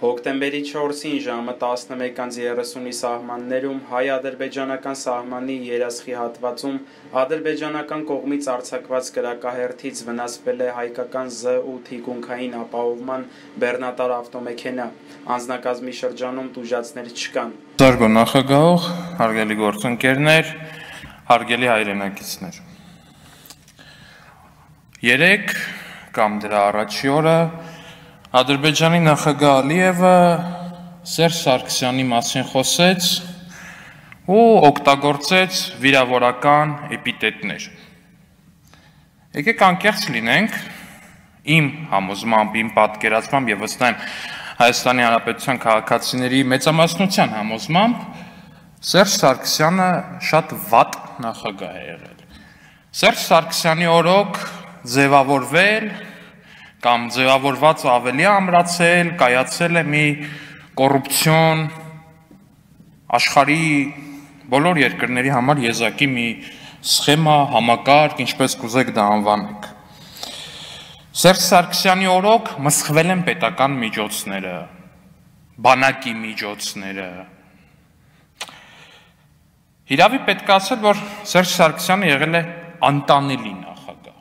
Հոկտեմբերի 4-ին ժամը 11:30-ի սահմաններում հայ-ադրբեջանական սահմանի Երասխի հատվածում ադրբեջանական կողմից արձակված կրակահերթից վնասվել է հայկական Զ8 թիկունքային ապահովման բեռնատար ավտոմեքենա, անձնակազմի շրջանում տուժածներ չկան։ Զարգո նախագահող, հարգելի գործընկերներ, հարգելի հայրենակիցներ։ Երեկ կամ դրա առաջի օրը Ադրբեջանի նախագահ Ալիևը Սերժ Սարգսյանի մասին խոսեց ու օգտագործեց վիրավորական էպիտետներ։ Եկեք անկեղծ լինենք, իմ համոզմամբ, իմ պատկերացմամբ եւ ըստ այն Հայաստանի Հանրապետության քաղաքացիների մեծամասնության համոզմամբ Սերժ Սարգսյանը շատ վատ նախագահ է եղել։ Սերժ Սարգսյանի օրոք ձևավորվել կամ ձևավորված ավելի ամրացել, կայացել է մի կոռուպցիոն աշխարհի բոլոր երկրների համար եզակի մի սխեմա, համակարգ, ինչպես կուզեք դա անվանեք։ Սերժ Սարգսյանի օրոք մսխվել են պետական միջոցները, բանակի միջոցները։ Իրավի պետք է ասել, որ Սերժ Սարգսյանը եղել է անտանելի նախագահ։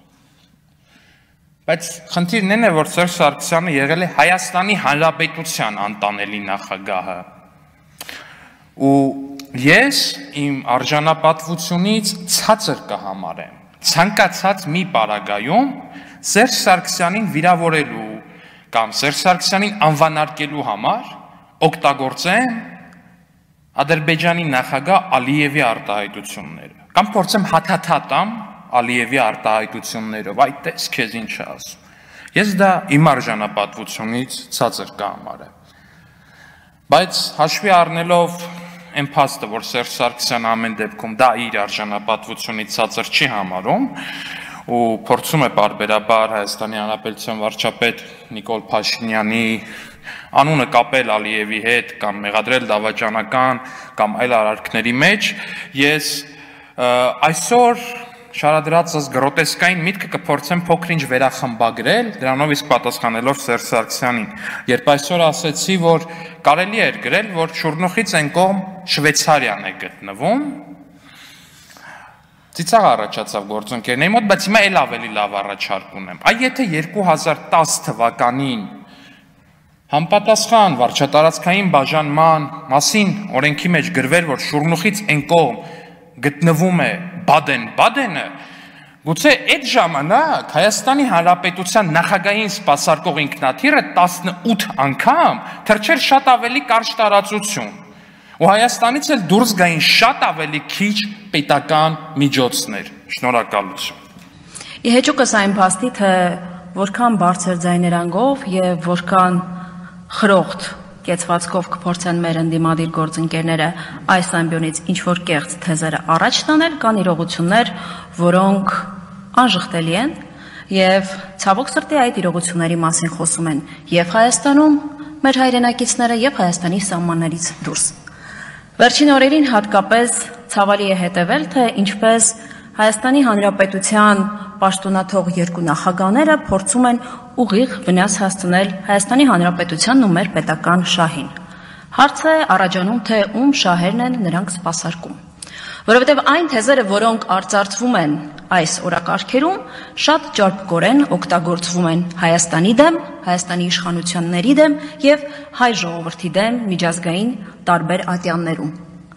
Բայց խնդիրն այն է, որ Սերժ Սարգսյանը եղել է Հայաստանի Հանրապետության անտանելի նախագահը։ Ու ես իմ արժանապատվությունից ցածր կհամարեմ ցանկացած մի պարագայում Սերժ Սարգսյանին վիրավորելու կամ Սերժ Սարգսյանին անվանարկելու համար օգտագործեմ Ադրբեջանի նախագահ Ալիևի արտահայտությունները կամ փորձեմ հաթաթատամ Ալիևի արտահայտություններով, այդ տես քեզ ինչ ասում։ Ես դա իմ արժանապատվությունից ցածր կհամարեմ։ Բայց հաշվի առնելով այն փաստը, որ Սերժ Սարգսյանը ամեն դեպքում դա իր արժանապատվությունից ցածր չի համարում ու փորձում է պարբերաբար Հայաստանի Հանրապետության վարչապետ Նիկոլ Փաշինյանի անունը կապել Ալիևի հետ կամ մեղադրել դավաճանական կամ այլ արարքների մեջ, ես այսօր շարադրածս գրոտեսկային միտքը կփորձեմ փոքր-ինչ վերախմբագրել, դրանով իսկ պատասխանելով Սերժ Սարգսյանին, երբ այսօր ասեցի, որ կարելի էր գրել, որ շուրնուխից այն կողմ Շվեյցարիան է գտնվում, ծիծաղ առաջացավ գործընկերների մոտ, բայց հիմա էլ ավելի լավ առաջարկ ունեմ։ Այ եթե 2010 թվականին համապատասխան վարչատարածքային բաժանման մասին օրենքի մեջ գրվեր, որ շուրնուխից այն կողմ գտնվում է Բադեն-Բադենը, գուցե այդ ժամանակ Հայաստանի Հանրապետության նախագահային սպասարկող ինքնաթիռը 18 անգամ թռչեր շատ ավելի կարճ տարածություն ու Հայաստանից էլ դուրս գային շատ ավելի քիչ պետական միջոցներ։ Շնորհակալություն։ Իհեճուկս այն փաստի, թե որքան բարձր ձայներանգով եւ որքան խրոխտ կեցվածքով կփորձեն մեր ընդդիմադիր գործընկերները այս ամբիոնից ինչ-որ կեղծ թեզերը առաջ տանել, կան իրողություններ, որոնք անժխտելի են եւ ցավոք սրտի այդ իրողությունների մասին խոսում են եւ Հայաստանում մեր հայրենակիցները եւ Հայաստանի սահմաններից դուրս։ Վերջին օրերին հատկապես ցավալի է հետևել, թե ինչպես Հայաստանի Հանրապետության պաշտոնաթող երկու նախագահները փորձում են ուղիղ վնաս հասցնել Հայաստանի Հանրապետությանն ու մեր պետական շահին։ Հարց է առաջանում, թե ում շահերն են նրանք սպասարկում։ Որովհետև այն թեզերը, որոնք արծարծվում են այս օրակարգերում, շատ ճարպկորեն օգտագործվում են Հայաստանի դեմ, Հայաստանի իշխանությունների դեմ եւ հայ ժողովրդի դեմ միջազգային տարբեր ատյաններում։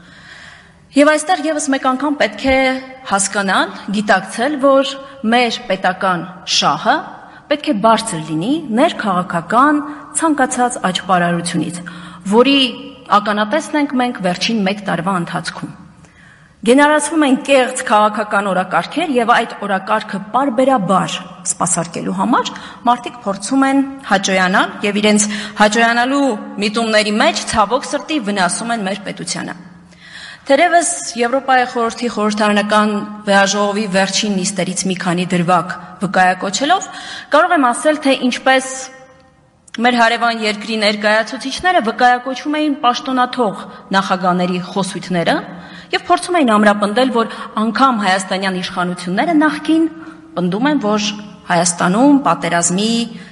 Եվ այստեղ եւս մեկ անգամ պետք է հասկանալ, գիտակցել, որ մեր պետական շահը պետք է բարձր լինի ներքաղաքական ցանկացած աճպարարությունից, որի ականատեսն ենք մենք վերջին 1 տարվա ընթացքում։ Գեներացվում են կեղծ քաղաքական օրակարգեր եւ այդ օրակարգը պարբերաբար սպասարկելու համար մարդիկ փորձում են հաճոյանալ եւ իրենց հաճոյանալու միտումների մեջ ցավոք սրտի վնասում են մեր պետությանը։ Թերևս Եվրոպայի խորհրդի խորհրդարանական վեաժողովի վերջին նիստերից մի քանի դրվագ վկայակոչելով կարող եմ ասել, թե ինչպես մեր հարևան երկրի ներկայացուցիչները վկայակոչում էին պաշտոնաթող նախագահների խոսույթները եւ փորձում էին ամրապնդել, որ անգամ հայաստանյան իշխանությունները նախկին պնդում են, որ Հայաստանում պատերազմի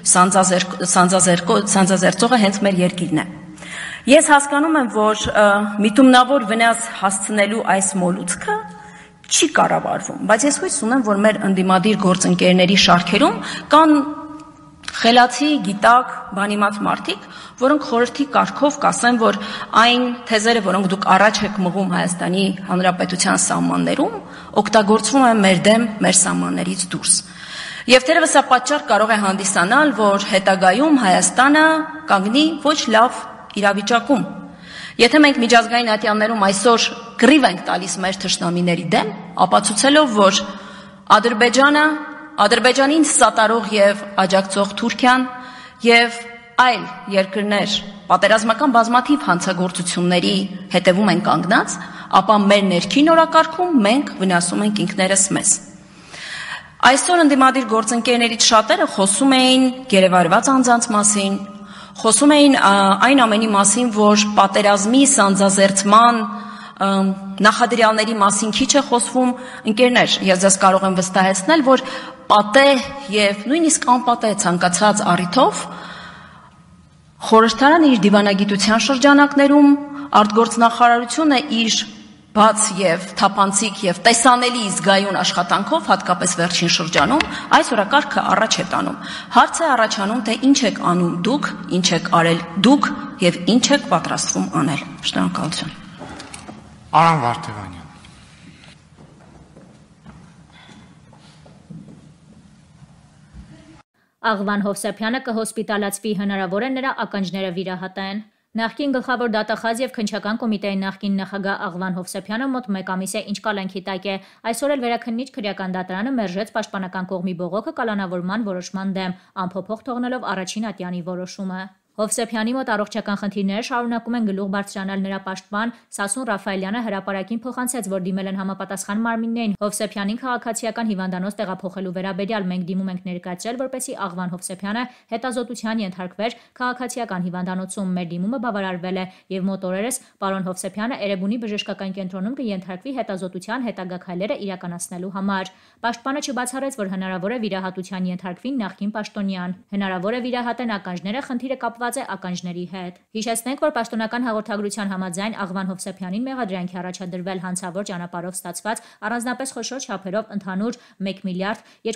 սանձազերծողը հենց մեր երկիրն է։ Ես հասկանում եմ, որ միտումնավոր վնաս հասցնելու այս մոլուցքը չի կառավարվում, բայց ես հույս ունեմ, որ մեր ընդդիմադիր գործընկերների շարքերում կան խելացի, գիտակ, բանիմաց մարդիկ, որոնք խորհրդի կարգով կասեն, որ այն թեզերը, որոնք դուք առաջ եք մղում Հայաստանի Հանրապետության սահմաններում, օգտագործվում են մեր դեմ, մեր սահմաններից դուրս։ Եվ թերևս սա պատճառ կարող է հանդիսանալ, որ հետագայում Հայաստանը կանգնի ոչ լավ իրավիճակում։ Եթե մենք միջազգային ատյաններում այսօր կռիվ ենք տալիս մեր թշնամիների դեմ, ապացուցելով, որ Ադրբեջանին սատարող եւ աջակցող Թուրքիան եւ այլ երկրներ պատերազմական բազմաթիվ հանցագործությունների հետևում են կանգնած, ապա մեր ներքին օրակարգում մենք վնասում ենք ինքներս մեզ։ Այսօր ընդդիմադիր գործընկերներից շատերը խոսում էին գերեվարված անձանց մասին, խոսում էին այն ամենի մասին, որ պատերազմի սանձազերծման նախադրյալների մասին քիչ է խոսվում, ընկերներ, ես ձեզ կարող եմ վստահեցնել, որ պատեհ եւ նույնիսկ անպատեհ ցանկացած առիթով խորհրդարանը իր դիվանագիտության շրջանակներում, արտգործնախարարությունը իր բաց եւ թափանցիկ եւ տեսանելի զգայուն աշխատանքով, հատկապես վերջին շրջանում, այս օրակարգը առաջ է տանում։ Հարց է առաջանում, թե ինչ եք անում դուք, ինչ եք արել դուք եւ ինչ եք պատրաստվում անել։ Շնորհակալություն։ Արամ Վարդևանյան։ Աղվան Հովսեփյանը կհոսպիտալացվի, հնարավոր է նրա ականջները վիրահատեն։ Նախկին գլխավոր դատախազ եւ քննչական կոմիտեի նախկին նախագահ Աղվան Հովսեփյանը մոտ 1 ամիս է ինչ կալանքի տակ է։ Այսօր էլ վերաքննիչ քրեական դատարանը մերժեց պաշտպանական կողմի բողոքը կալանավորման որոշման դեմ, անփոփոխ թողնելով առաջին ատյանի որոշումը։ Հովսեփյանի մոտ առողջական խնդիրները շարունակում են գլուխ բարձրանալ նրա պաշտպան Սասուն Ռաֆայելյանը հրապարակին փոխանցեց, որ դիմել են համապատասխան մարմիններին Հովսեփյանին քաղաքացիական հիվանդանոց տեղափոխելու վերաբերյալ մենք դիմում ենք ներկայացրել, որպեսզի Աղվան Հովսեփյանը հետազոտության ենթարկվեր քաղաքացիական հիվանդանոցում։ Մեր դիմումը բավարարվել է եւ մոտ օրերս պարոն Հովսեփյանը Էրեբունի բժշկական կենտրոնում կենթարկվի հետազոտության հետագա քայլերը իրականացնելու համար։ Պաշտպանը չբացառեց, որ հնարավոր է վիրահատության ենթարկվի նախկին պաշտոնյան։ Հնարավոր է վիրահատեն ականջները, խնդիրը կապված է ականջների հետ։ Հիշեցնենք, որ պաշտոնական հաղորդագրության համաձայն Աղվան Հովսեփյանին մեղադրանքի առաջադրվել հանցավոր ճանապարհով ստացված առանձնապես խոշոր չափերով ընդհանուր 1 միլիարդ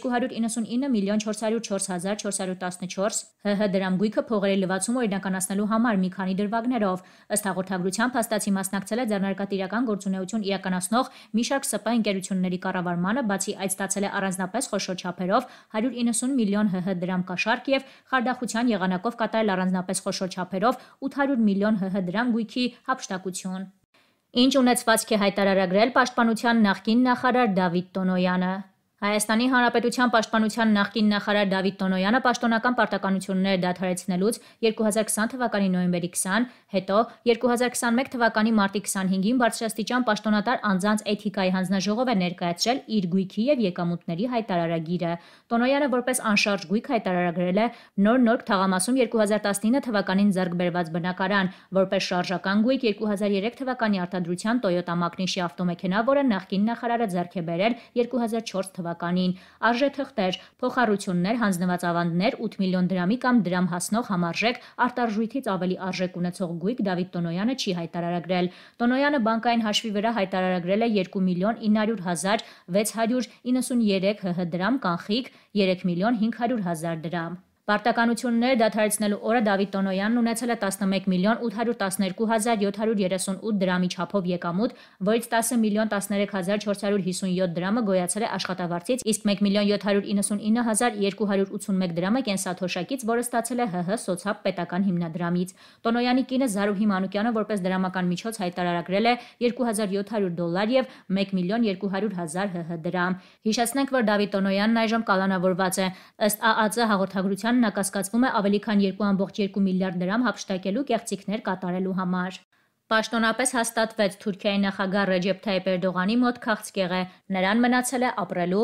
299 միլիոն 404 հազար 414 ՀՀ դրամ գույքը փողերի լվացում օրինականացնելու համար մի քանի դրվագներով։ Ըստ հաղորդագրության փաստացի մասնակցել է ձեռնարկատիրական գործունեություն իրականացնող մի շարք ՍՊ ընկերությունների կառավարմանը, բացի այդ ստացել է առանձնապես խոշոր չափերով 190 միլիոն ՀՀ դրամ կաշառք եւ խարդախության եղանակով կատարել առանձնապես խոշոր չափերով 800 միլիոն ՀՀ դրամ գույքի հափշտակություն։ Ինչ ունեցվածք է հայտարարագրել պաշտպանության նախկին նախարար Դավիթ Տոնոյանը։ Հայաստանի Հանրապետության պաշտպանության նախկին նախարար Դավիթ Տոնոյանը պաշտոնական պարտականությունները դադարեցնելուց 2020 թվականի նոյեմբերի 20, հետո 2021 թվականի մարտի 25-ին բարձրաստիճան պաշտոնատար անձանց էթիկայի հանձնաժողով է ներկայացրել իր գույքի եւ եկամուտների հայտարարագիրը։ Տոնոյանը որպես անշարժ գույք հայտարարագրել է նոր Նորք թաղամասում 2019 թվականին ձեռք բերված բնակարան, որպես շարժական գույք 2003 թվականի արտադրության Toyota Magnishi ավտոմեքենա, որը նախկին նախարարը ձեռք է բերել 2004 թվականին, արժեթղթեր, փոխառություններ, հանձնված ավանդներ, 8 միլիոն դրամի կամ դրամ հասնող համարժեք արտարժույթից ավելի արժեք ունեցող գույք Դավիթ Տոնոյանը չի հայտարարագրել։ Տոնոյանը բանկային հաշվի վրա հայտարարագրել է 2 միլիոն 900 հազար 693 ՀՀ դրամ կանխիկ 3 միլիոն 500 հազար դրամ։ Պարտականությունները դադարեցնելու օրը Դավիթ Տոնոյանն ունեցել է 11 միլիոն 812 հազար 738 դրամի չափով եկամուտ, որից 10 միլիոն 13 հազար 457 դրամը գոյացել է աշխատավարձից, իսկ 1 միլիոն 799 հազար 281 դրամը կենսաթոշակից, որը ստացել է ՀՀ սոցիալ պետական հիմնադրամից։ Տոնոյանի կինը Զարուհի Մանուկյանը որպես դրամական միջոց հայտարարագրել է $2700 եւ 1 միլիոն 200 հազար ՀՀ դրամ։ Հիշեցնենք, որ Դավիթ Տոնոյանն այժմ կալանավորված է։ Ըստ ԱԱԾ հաղորդագրության նա կասկածվում է ավելի քան 2.2 միլիարդ դրամ հափշտակելու կեղծիքներ կատարելու համար։ Պաշտոնապես հաստատվեց Թուրքիայի նախագահ Ռեջեփ Թայիպ Էրդողանի մոտ քաղցկեղը, նրան մնացել է ապրելու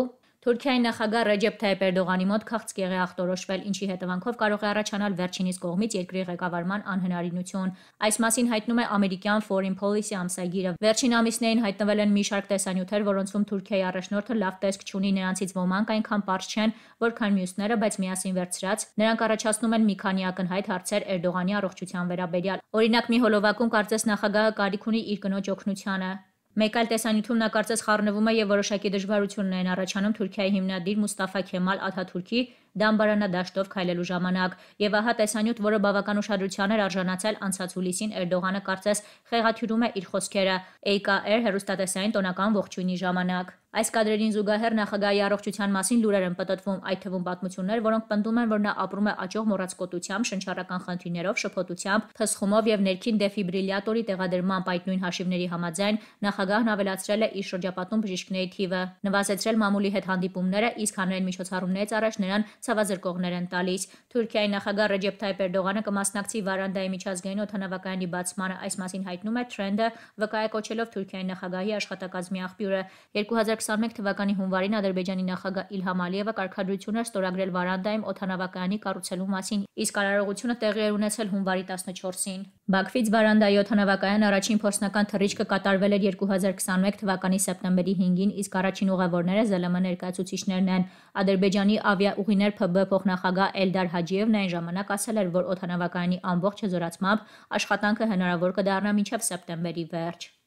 Թուրքիայի նախագահ Ռեջեփ Թայիփ Էրդողանի մոտ քաղցկեղի ախտորոշվել, ինչի հետևանքով կարող է առաջանալ վերջինիս կողմից երկրի ղեկավարման անհնարինություն։ Այս մասին հայտնում է ամերիկյան Foreign Policy ամսագիրը։ Վերջին ամիսներին հայտնվել են մի շարք տեսանյութեր, որոնցում Թուրքիայի առաջնորդը լավ տեսք չունի, նրանցից ոմանք այնքան պարզ չեն, որքան մյուսները, բայց միասին վերցրած նրանք առաջացնում են մի քանի ակնհայտ հարցեր Էրդողանի առողջության վերաբերյալ։ Օրինակ, մի հոլովակում կարծես նախագահը կարիք ունի իր կնոջ օգնությանը։ Մեկ այլ տեսանյութում նա կարծես խառնվում է եւ որոշակի դժվարություններ են առաջանում Թուրքիայի հիմնադիր Մուստաֆա Քեմալ Աթաթուրքի դամբարանադաշտով քայլելու ժամանակ, եւ ահա տեսանյութ, որը բավական ուշադրության էր արժանացել անցած հուլիսին Էրդողանը կարծես խեղաթյուրում է իր խոսքերը AKR հեռուստատեսային տոնական ողջույնի ժամանակ։ Այս կադրերին զուգահեռ նախագահի առողջության մասին լուրեր են պտտվում, այդ թվում պատմություններ, որոնք պնդում են, որ նա ապրում է աճող մոռացկոտությամբ, շնչառական խնդիրներով, շփոթությամբ, փսխումով եւ ներքին դեֆիբրիլյատորի տեղադրմամբ այդ նույն հաշիվների համաձայն նախագահն ավելացրել է իր շրջապատում բժիշկների թիվը, նվազեցրել մամուլի հետ հանդիպումները, իսկ հանրային միջոցառումներից առաջ նրան ցավազրկողներ են տալիս։ Թուրքիայի նախագահ Ռեջեփ Թայիփ Էրդողանը կմասնակցի Վարանդայի միջազգային օդանավակայանի բացմանը, այս մասին հայտնում է Trend-ը, վկայակոչելով Թուրքիայի նախագահի աշխատակազմի աղբյուրը։ 2021 թվականի հունվարին Ադրբեջանի նախագահ Իլհամ Ալիևը կարգադրություն էր ստորագրել Վարանդայում օդանավակայանի կառուցելու մասին, իսկ արարողությունը տեղի էր ունեցել հունվարի 14-ին։ Բաքվից Վարանդայի օդանավակայան առաջին փորձնական թռիչքը կատարվել էր 2021 թվականի սեպտեմբերի 5-ին, իսկ առաջին ուղևորները ԶԼՄ ներկայացուցիչներն են։ Ադրբեջանի ավիաուղիներ ՓԲ փոխնախագահ Էլդար Հաջիևն այն ժամանակ ասել էր, որ օդանավակայանի ամբողջ հզորացմամբ աշխատանքը հնարավոր կդառնա մինչև սեպտեմբերի վերջ։